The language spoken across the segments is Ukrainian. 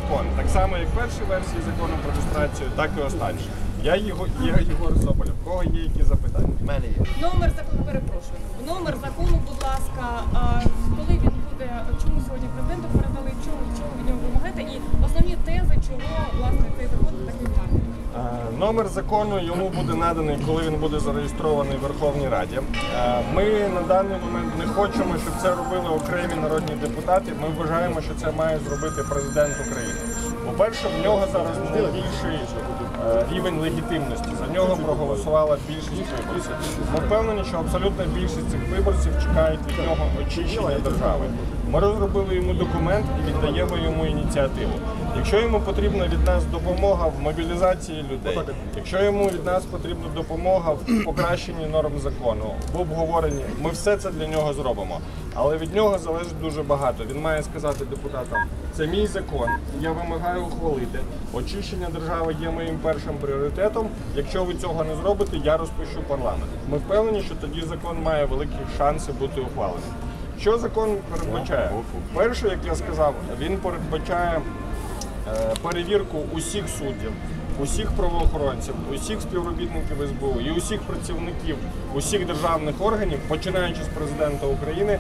закон. Так само, як перші версії закону про люстрацію, так і останні. Я Єгор Соболєв. В кого є які запитання? В мене є. Номер закону, перепрошую. Номер закону, будь ласка, коли він буде, чому сьогодні президенту передали, чого від нього вимагаєте, і основні тези, чого, власне, цей закон такий гарний. Номер закону йому буде наданий, коли він буде зареєстрований в Верховній Раді. Ми на даний момент не хочемо, щоб це робили окремі народні депутати. Ми вважаємо, що це має зробити президент України. По-перше, в нього зараз найбільший рівень легітимності. За нього проголосувала більшість виборців. Ми впевнені, що абсолютна більшість цих виборців чекають від нього очищення держави. Ми розробили йому документ і віддаємо йому ініціативу. Якщо йому потрібна від нас допомога в мобілізації людей, якщо йому від нас потрібна допомога в покращенні норм закону, в обговоренні, ми все це для нього зробимо. Але від нього залежить дуже багато. Він має сказати депутатам, це мій закон, я вимагаю ухвалити. Очищення держави є моїм першим пріоритетом. Якщо ви цього не зробите, я розпущу парламент. Ми впевнені, що тоді закон має великі шанси бути ухваленим. Що закон передбачає? Перше, як я сказав, він передбачає перевірку усіх суддів, усіх правоохоронців, усіх співробітників СБУ і усіх працівників усіх державних органів, починаючи з президента України,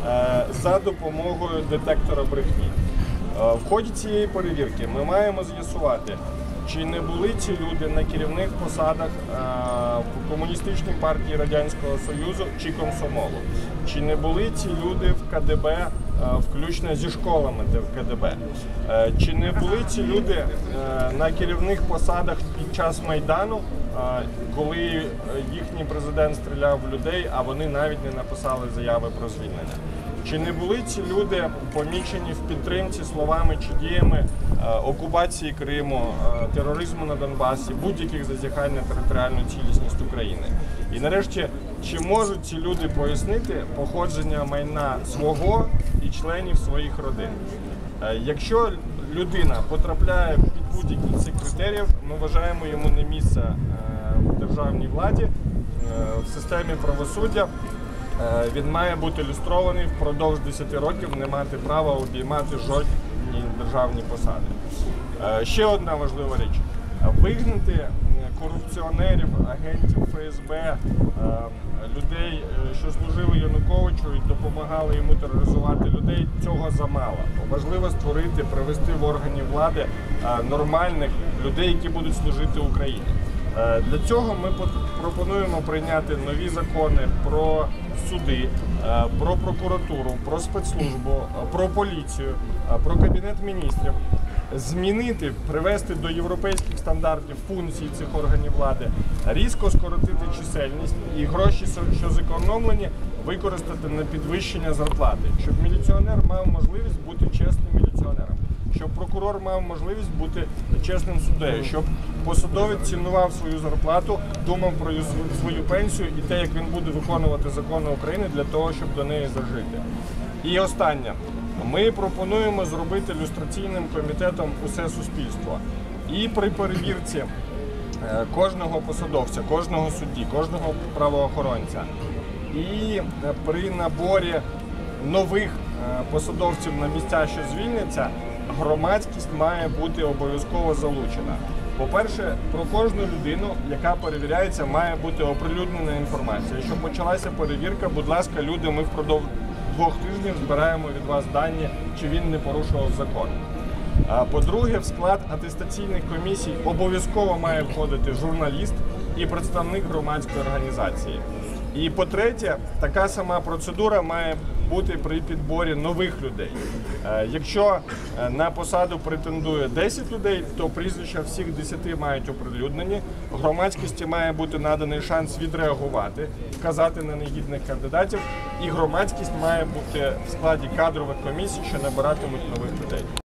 за допомогою детектора брехні. В ході цієї перевірки ми маємо з'ясувати, чи не були ці люди на керівних посадах в Комуністичній партії Радянського Союзу чи Комсомолу, чи не були ці люди в КДБ, включно зі школами в КДБ, чи не були ці люди на керівних посадах під час Майдану, коли їхній президент стріляв в людей, а вони навіть не написали заяви про звільнення. Чи не були ці люди помічені в підтримці словами чи діями окупації Криму, тероризму на Донбасі, будь-яких зазіхань на територіальну цілісність України? І нарешті, чи можуть ці люди пояснити походження майна свого і членів своїх родин? Якщо людина потрапляє під будь-які з цих критеріїв, ми вважаємо йому не місце в державній владі, в системі правосуддя. Він має бути люстрований впродовж 10 років, не мати права обіймати жодні державні посади. Ще одна важлива річ. Вигнати корупціонерів, агентів ФСБ, людей, що служили Януковичу і допомагали йому тероризувати людей, цього замало. Важливо створити, привести в органи влади нормальних людей, які будуть служити Україні. Для цього ми пропонуємо прийняти нові закони про суди, про прокуратуру, про спецслужбу, про поліцію, про Кабінет міністрів, змінити, привести до європейських стандартів функції цих органів влади, різко скоротити чисельність і гроші, що зекономлені, використати на підвищення зарплати, щоб міліціонер мав можливість бути чесним міліціонером, щоб прокурор мав можливість бути чесним суддею, щоб посадовець цінував свою зарплату, думав про свою пенсію і те, як він буде виконувати закони України для того, щоб до неї зажити. І останнє. Ми пропонуємо зробити люстраційним комітетом усе суспільство. І при перевірці кожного посадовця, кожного судді, кожного правоохоронця, і при наборі нових посадовців на місця, що звільняться, громадськість має бути обов'язково залучена. По-перше, про кожну людину, яка перевіряється, має бути оприлюднена інформація. Якщо почалася перевірка, будь ласка, люди, ми впродовж 2 тижнів збираємо від вас дані, чи він не порушував закон. По-друге, в склад атестаційних комісій обов'язково має входити журналіст і представник громадської організації. І по-третє, така сама процедура має бути при підборі нових людей. Якщо на посаду претендує 10 людей, то прізвища всіх 10 мають оприлюднені. Громадськості має бути наданий шанс відреагувати, вказати на негідних кандидатів. І громадськість має бути в складі кадрових комісій, що набиратимуть нових людей.